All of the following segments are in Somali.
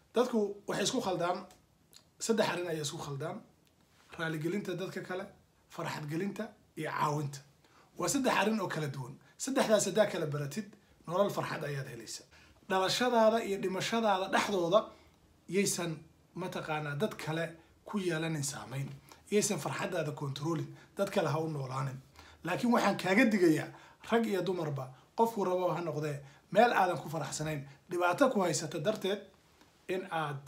dadku waxay isku khaldaan saddex arrin ay isku khaldaan raali gelinta dadka kale farxad gelinta iyo caawinta waa saddex arrin oo kala duwan saddexdaas hadaa kala baratid nolol farxad ayaad helaysa dhalashadaada iyo dhimashadaada dhexdooda yaysan mataqaanaa dad kale ku yeelanin saameyn yaysan farxadaada controlin dad kale ha u noolaanin laakiin waxaan kaaga digayaa rag iyo dumarba qofku rabo ha noqdee meel aadan ku faraxsanayn dhibaato ku haysata darteed in aad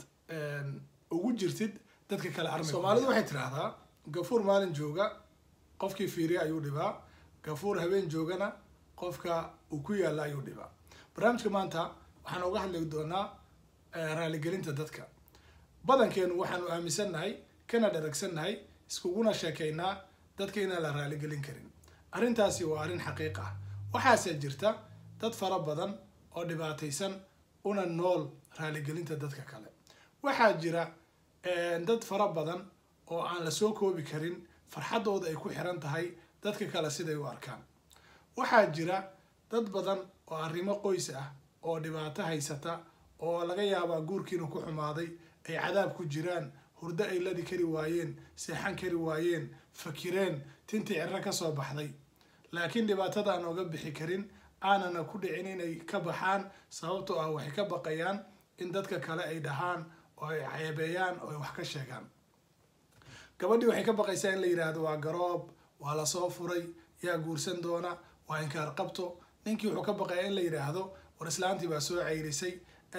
ugu jirtid dadka kale armay Soomaalidu waxay tiraahdaa gafuur maalin jooga qofkii fiiriya ayuu dhibaa gafuur habeen joogana qofka uu ku yaala ayuu dhibaa barnaamijka maanta waxaan uga hadli doonaa raali gelinta dadka badankeenu waxaanu aaminsanahay kana dharagsannahay iskuguna sheekaynaa dadka inaan la raali gelin karin arrintaasi waa arrin xaqiiq ah waxaase jirta dad fara badan oo dhibaataysan una nool raali gelinta dadka kale waxaa jira dad fara badan oo aan la soo koobi karin farxadooda ay ku xiran tahay dadka kale siday u arkaan waxaa jira dad badan oo arrimo qoys ah oo dhibaato haysata oo laga yaabaa guurkiina ku xumaaday ay cadaab ku jiraan hurdo ay ladi kari waayeen seexan kari waayeen fakireen tintii cirro ka soo baxday laakiin dhibaatada aan oga bixi karin aanana ku dhicin inay ka baxaan sababtoo ah waxay ka baqayaan in dadka kale ay dhahaan oo ay ceebeeyaan oo ay wax ka sheegaan gabadhii waxay ka baqaysaa in la yidhaahdo waa garoob waa la soo furay yaa guursan doona waa inkaar qabto ninkii wuxuu ka baqayaa in la yidhaahdo war islaantii baa soo ceyrisay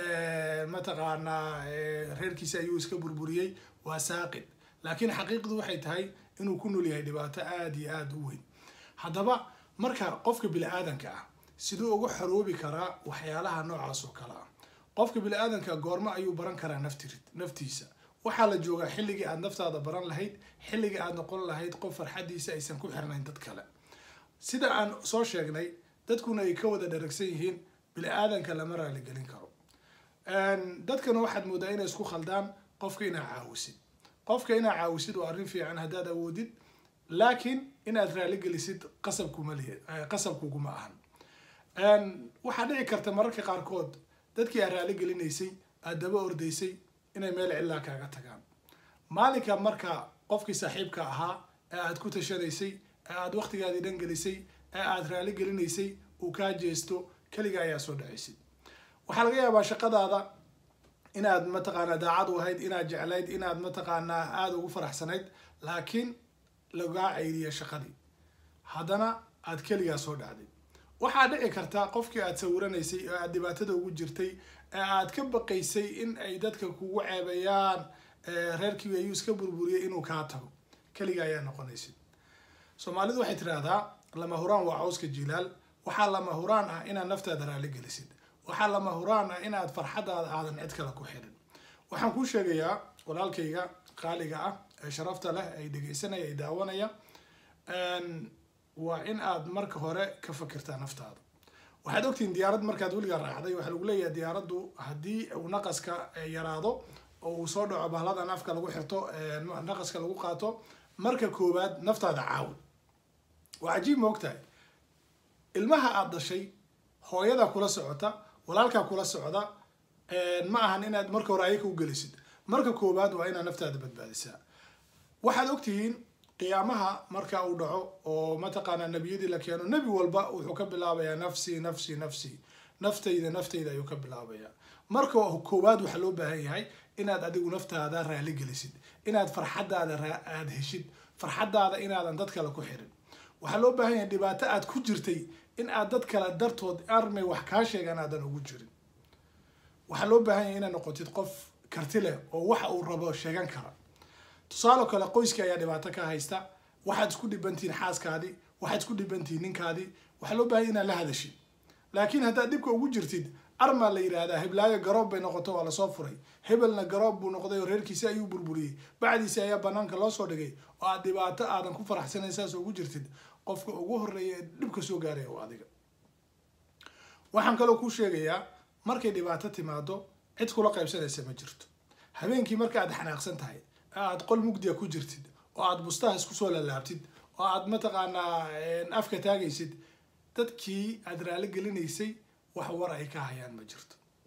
mataqaanaa reerkiisa ayuu iska burburiyey waa saaqid laakiin xaqiiqdu waxay tahay inuu ku nool yahay dhibaato aada iyo aada u weyn haddaba marka qofka bini-aadanka ah siduu ugu xoroobi karaa waxyaalaha noocaas oo kale ah qofka bini-aadanka goormo ayuu baran karaa naftiisa waxaa la joogaa xilligii aad naftaada baran lahayd xilligii aad noqon lahayd qof farxadiisa aysan ku xirnayn dad kale sida aan soo sheegnay dadkuna ay ka wada dharagsan yihiin bini-aadanka lama raali gelin karo dadkana waxaad moodaa inay isku khaldaan qofka inaa caawisid qofka inaa caawisid waa arrin fiican haddaad awoodid laakiin inaad raali gelisid qasabkuguma ahan waxaa dhici karta mararka qaarkood dadkii aad raali gelinaysay aad daba ordaysay inay meel cillaa kaaga tagaan maalinka marka qofkii saaxiibka ahaa ee aad ku tashanaysay ee aad waqtigaadii dhan gelisay ee aad raali gelinaysay uu kaa jeesto keliga ayaa soo dhacaysid waxaa laga yaabaa shaqadaada inaad mataqaanaa daacad u ahayd inaad jeclayd inaad mataqaanaa aada ugu faraxsanayd laakiin lagaa ceyriya shaqadii haddana aad keligaa soo dhacday waxaa dhici karta qofkii aad sawiranaysay oo aad dhibaatada ugu jirtay ee aad ka baqaysay in ay dadka kugu ceebayaan reerkii ayuu iska burburiyay inuu kaa tago keliga ayaa noqonaysid soomaalidu waxay tiraahdaa lama huraan waa cawska jilaal waxaa lama huraan ah inaad naftaada raali gelisid waxaa lama huraan ah inaad farxadaada aadan cid kale ku xirin waxaan kuu sheegayaa walaalkayga qaaliga ah ee sharafta leh ay dhegaysanaya ay daawanaya waa in aad marka hore ka fakirtaa naftaada waxaad ogtihiin diyaarad markaad weligaa raacday waxaa lagu leeyahay diyaaraddu haddii uu naqaska yaraado oo uu soo dhaco bahladan afka lagu xirto naqaska lagu qaato marka koowaad naftaada caawin waa cajiib ma ogtahay ilmaha aad dhashay hooyada kula socota walaalkaa kula socda ma ahan inaad marka hore ayaka u gelisid marka koowaad waa inaad naftaada badbaadisaa waxaad ogtihiin qiyaamaha marka uu dhaco oo mataqaanaa nebiyadii la keeno nebi walba wuxuu ka bilaabayaa nafsi naftayda ayuu ka bilaabayaa marka koowaad waxaa loo baahan yahay inaad adigu naftaada raali gelisid inaad farxadaada aad heshid farxadaada inaadan dad kale ku xirin waxaa loo baahan yahay dhibaato aad ku jirtay in aad dad kale dartood armay wax kaa sheegaan aadan ugu jirin waxaa loo baahan yahay inaad noqotid qof karti leh oo waxa uu rabo sheegan kara tusaale kale qoyskii ayaa dhibaato ka haysta waxaad isku dhibantihiin xaaskaadii waxaad isku dhibantihiin ninkaadii waxaa loo baahan inaad la hadashid laakiin haddaad dhibka ugu jirtid armaa la yidhaahdaa heblaayo garoob bay noqoto waa lasoo furay hebelna garoob buu noqday oo reerkiisi ayuu burburiyey bacdiisi ayaa banaanka loo soo dhigay oo aad dhibaato aadan ku faraxsanayn saas ugu jirtid qofka ugu horreeya ee dhibka soo gaaraya oo adiga waxaan kaloo kuu sheegayaa markay dhibaato timaado cid kula qaybsanaysa ma jirto habeenkii marka aad xanaaqsan tahay aad qol mugdiya ku jirtid oo aad bustaha isku soo lalaabtid oo aad mataqaanaa afka taagaysid dadkii aad raali gelinaysay wax war ay ka hayaan ma jirto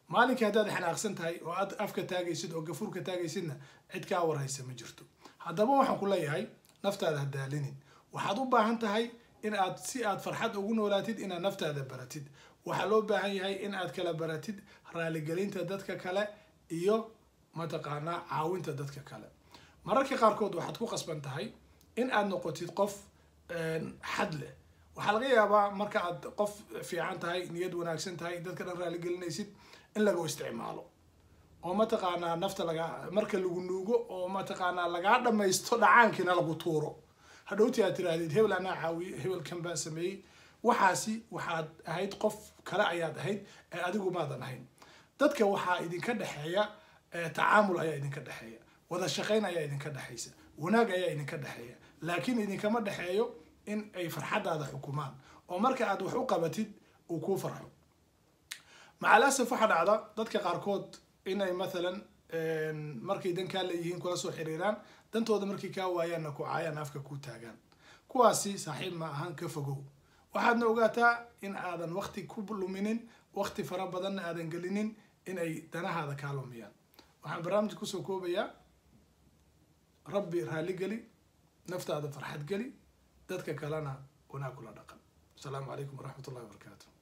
maalinkii haddaad xanaaqsan tahay oo aad afka taagaysid oo gafuurka taagaysidna cid kaa warhaysa ma jirto. haddaba waxaan ku leeyahay naftaada ha daalinin. waxaad u baahan tahay in aad si aad farxad ugu noolaatid inaad naftaada baratid. waxaa loo baahan yahay in aad kala baratid raaligelinta dadka kale iyo mataqaanaa caawinta dadka kale. mararka qaarkood waxaad ku qasban tahay in aad noqotid qof xad leh. waxaa laga yaabaa marka aad qof fiican tahay, niyad wanaagsan tahay, dadka dhan raaligelinaysid in lagu isticmaalo oo mataqaanaa nafta marka lagu nuugo oo mataqaanaa lagaa dhamaysto dhacaankiina lagu tuuro. hadhowti aad tirahdid hebel anaa caawiye, hebel kan baa sameeyey. waxaasi waxaad ahayd qof kale ayaad ahayd ee adigu maadan ahayn. dadka waxaa idinka dhexeeya tacaamul ayaa idinka dhexeeya, wada shaqayn ayaa idinka dhexaysa, wanaag ayaa idinka dhexeeya, laakiin idinkama dhexeeyo in ay farxadaada xukumaan oo marka aad wax u qabatid uu kuu farxo. maca alasaf waxaa dhacda dadka qaarkood inay mathalan markay dan kaa leeyihiin kula soo xiriiraan, dantooda markay kaa waayaanna ku caayaan, afka ku taagaan. kuwaasi saaxiib ma ahan, ka fogow. waxaadna ogaataa in aadan waqti ku luminin, waqti fara badanna aadan gelinin in ay danahaada kaa lumiyaan. waxaan barnaamijka kusoo koobayaa rabbi raali geli, naftaada farxad geli, dadka kalena wanaag kula dhaqan. asalaamu calaykum waraxmat ullahi wabarakaatu.